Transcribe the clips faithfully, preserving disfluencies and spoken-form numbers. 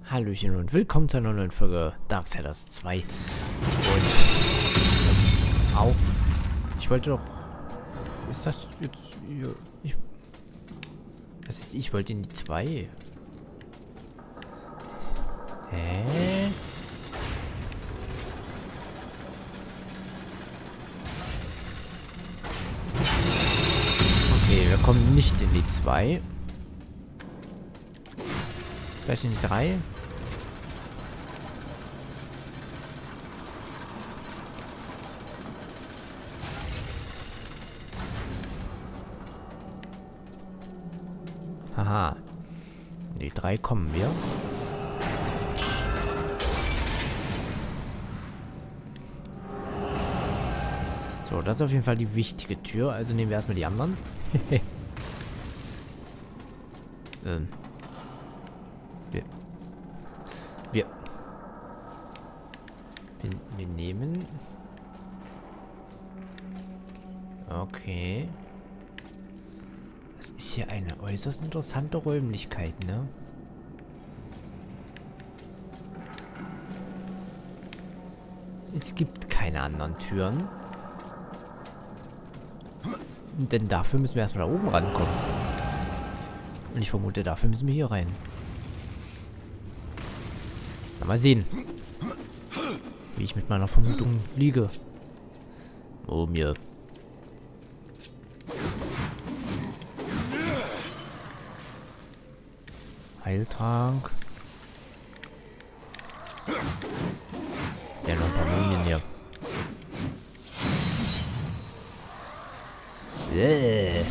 Hallöchen und willkommen zu einer neuen Folge Darksiders zwei. Und... Au. Ich wollte doch... Ist das jetzt... Hier? Ich... Das ist... Ich wollte in die zwei. Hä? Okay, wir kommen nicht in die zwei. Vielleicht in die drei. Haha. In die drei kommen wir. So, das ist auf jeden Fall die wichtige Tür. Also nehmen wir erstmal die anderen. ähm. Wir. Wir. Wir, wir nehmen. Okay. Das ist hier eine äußerst interessante Räumlichkeit, ne? Es gibt keine anderen Türen. Denn dafür müssen wir erstmal da oben rankommen. Und ich vermute, dafür müssen wir hier rein. Na, mal sehen. Wie ich mit meiner Vermutung liege. Oh, mir. Heiltrank. Ja, noch ein paar Mumien hier. Bäh.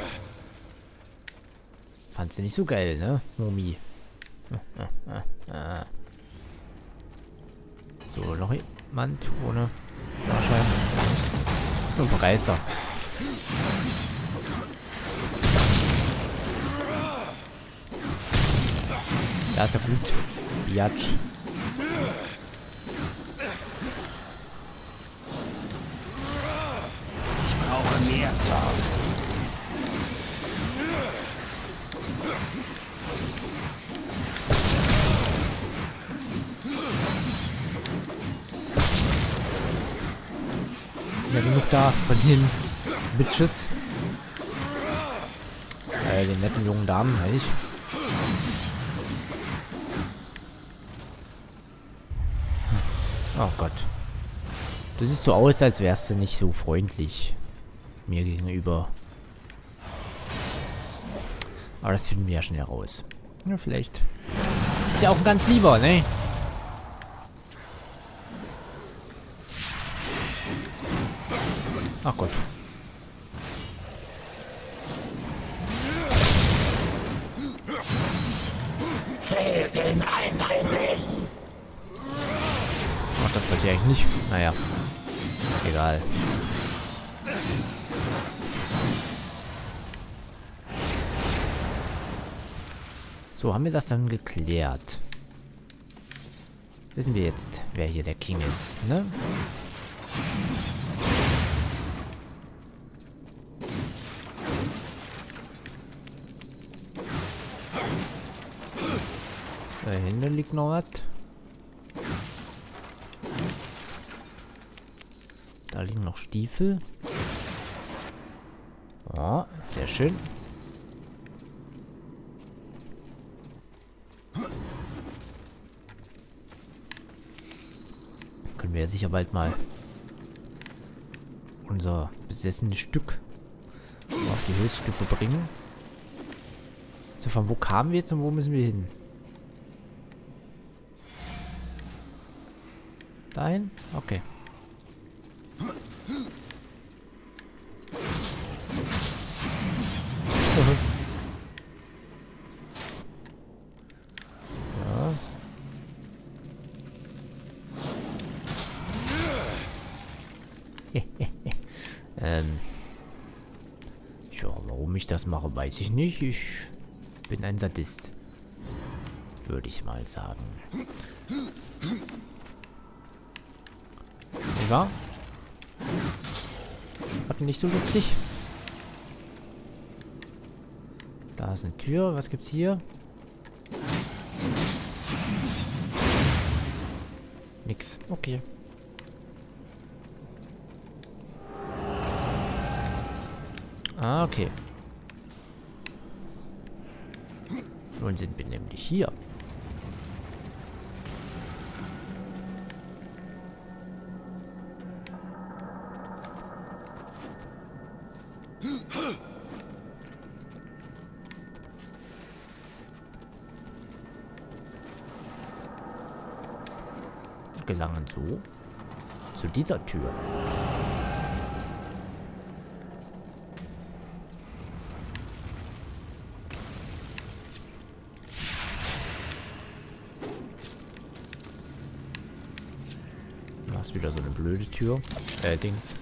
Fandst du nicht so geil, ne? Mumie. So, noch jemand ohne Führerschein. Und ein paar Geister. Da ist er gut. Biatch. Ich brauche mehr Zorn. Ja, genug da von den Bitches. Äh, den netten jungen Damen, meine ich. Oh Gott. Du siehst so aus, als wärst du nicht so freundlich mir gegenüber. Aber das finden wir ja schnell raus. Ja, vielleicht. Ist ja auch ein ganz lieber, ne? Ach Gott. Zählt den Eindringling! Ach, das wollte ich eigentlich nicht. Naja. Egal. So, haben wir das dann geklärt. Wissen wir jetzt, wer hier der King ist, ne? Da hinten liegt noch was. Da liegen noch Stiefel. Oh, sehr schön. Können wir ja sicher bald mal unser besessenes Stück auf die Höchststufe bringen. So, von wo kamen wir jetzt und wo müssen wir hin? Dahin? Okay. Ja. ähm. Ja, warum ich das mache, weiß ich nicht. Ich bin ein Sadist. Würde ich mal sagen. Ja. Hat nicht so lustig. Da ist eine Tür. Was gibt's hier? Nix. Okay. Ah, okay. Nun sind wir nämlich hier. Gelangen so zu dieser Tür. Da ist wieder so eine blöde Tür. Äh, Dings.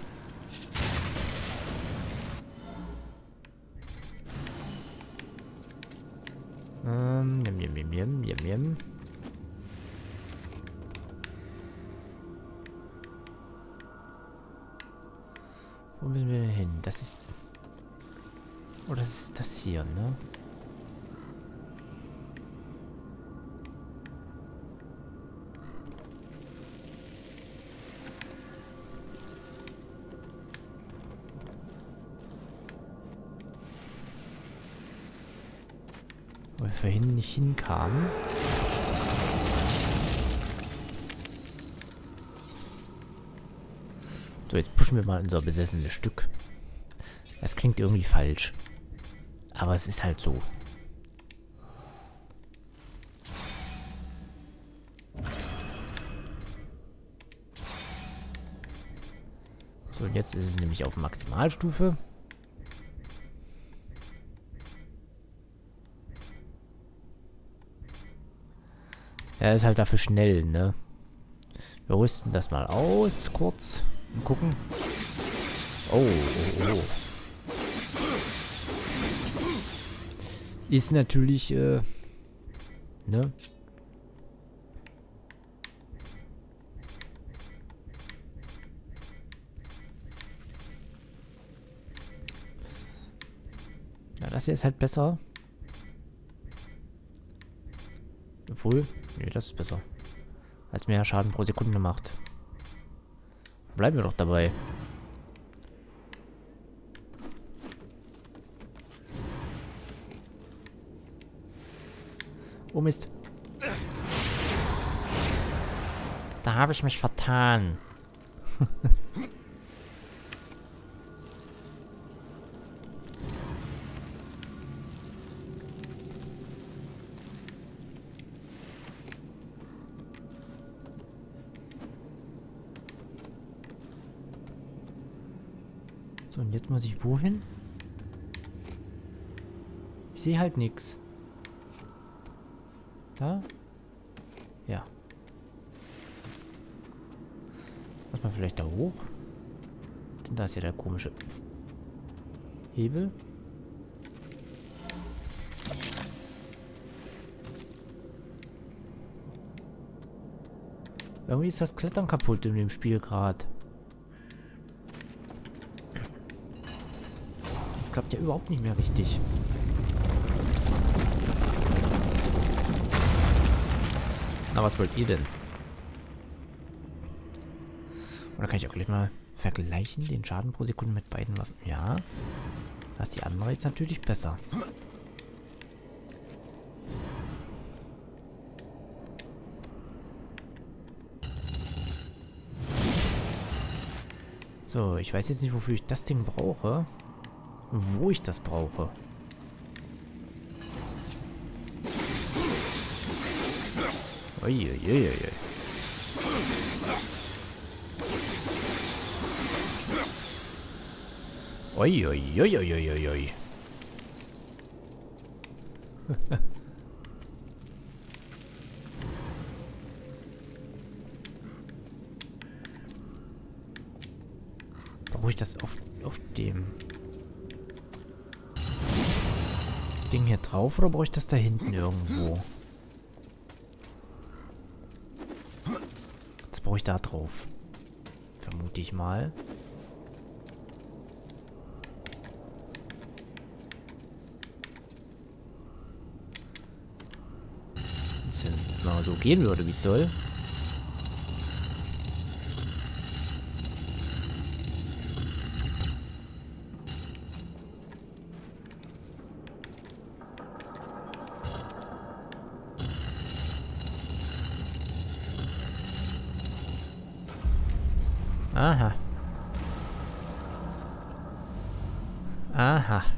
Ähm, yum, yum, yum, yum, yum, yum. Wo müssen wir denn hin? Das ist... Oh, das ist das hier, ne? Wo wir vorhin nicht hinkamen. So, jetzt pushen wir mal unser besessenes Stück. Das klingt irgendwie falsch. Aber es ist halt so. So, und jetzt ist es nämlich auf Maximalstufe. Er ist halt dafür schnell, ne? Wir rüsten das mal aus, kurz. Und gucken. Oh, oh, oh. Ist natürlich, äh, ne? Ja, das hier ist halt besser. Obwohl, nee, das ist besser. Als mehr Schaden pro Sekunde macht. Bleiben wir doch dabei. Oh Mist. Da habe ich mich vertan. So, und jetzt muss ich wohin? Ich sehe halt nichts. Da? Ja. Muss man vielleicht da hoch? Denn da ist ja der komische Hebel. Irgendwie ist das Klettern kaputt in dem Spiel gerade. Das klappt ja überhaupt nicht mehr richtig. Na, was wollt ihr denn? Oder kann ich auch gleich mal vergleichen, den Schaden pro Sekunde mit beiden Waffen? Ja. Da ist die andere jetzt natürlich besser. So, ich weiß jetzt nicht, wofür ich das Ding brauche. Wo ich das brauche. Uiuiuiui. Uiuiuiuiui. Brauche ich das auf, auf dem Ding hier drauf oder brauche ich das da hinten irgendwo? Das brauche ich da drauf. Vermute ich mal. Wenn es mal so gehen würde, wie es soll. Aha. Aha.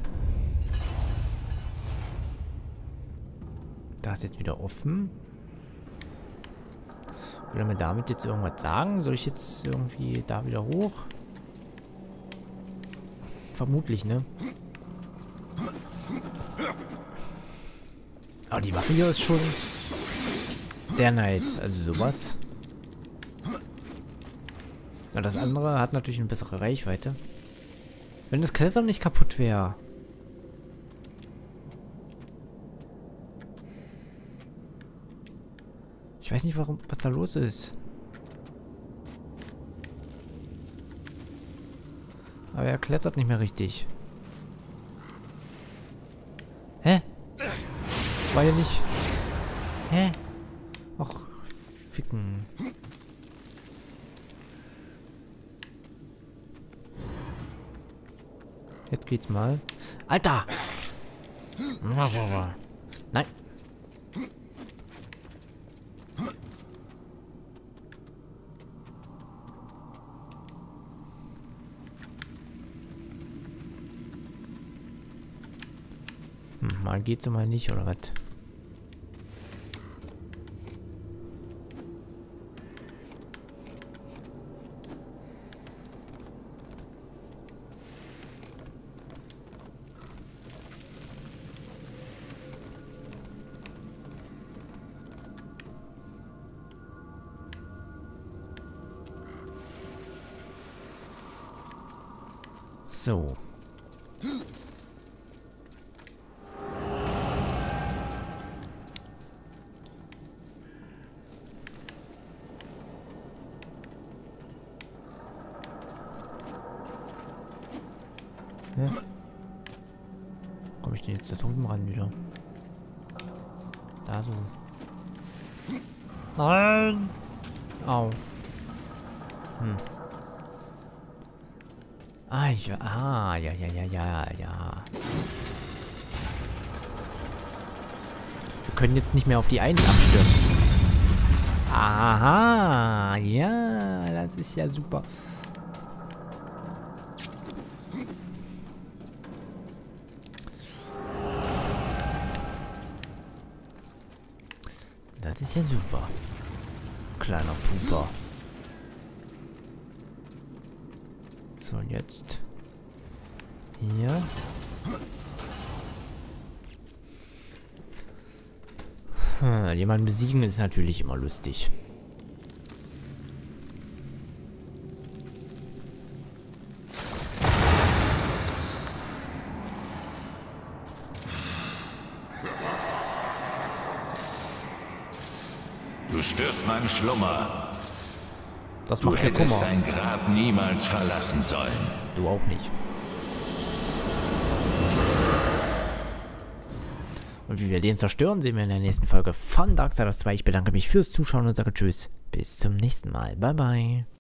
Da ist jetzt wieder offen. Will er mir damit jetzt irgendwas sagen? Soll ich jetzt irgendwie da wieder hoch? Vermutlich, ne? Aber die Waffe hier ist schon sehr nice. Also sowas. Na, das andere hat natürlich eine bessere Reichweite. Wenn das Klettern nicht kaputt wäre. Ich weiß nicht, warum, was da los ist. Aber er klettert nicht mehr richtig. Hä? War ja nicht... Hä? Ach, ficken. Jetzt geht's mal. Alter! Nein. Hm, mal geht's und mal nicht, oder was? So. Ja. Komme ich denn jetzt da drüben ran wieder? Da so. Nein! Au. Hm. Ah, ich, ah, ja, ja, ja, ja, ja. Wir können jetzt nicht mehr auf die eins abstürzen. Aha, ja, das ist ja super. Das ist ja super. Kleiner Puper. So, und jetzt hier. Hm, jemanden besiegen ist natürlich immer lustig. Du störst meinen Schlummer. Das Du macht mir hättest Kummer. dein Grab niemals verlassen sollen. Du auch nicht. Und wie wir den zerstören, sehen wir in der nächsten Folge von Darksiders zwei. Ich bedanke mich fürs Zuschauen und sage Tschüss. Bis zum nächsten Mal. Bye, bye.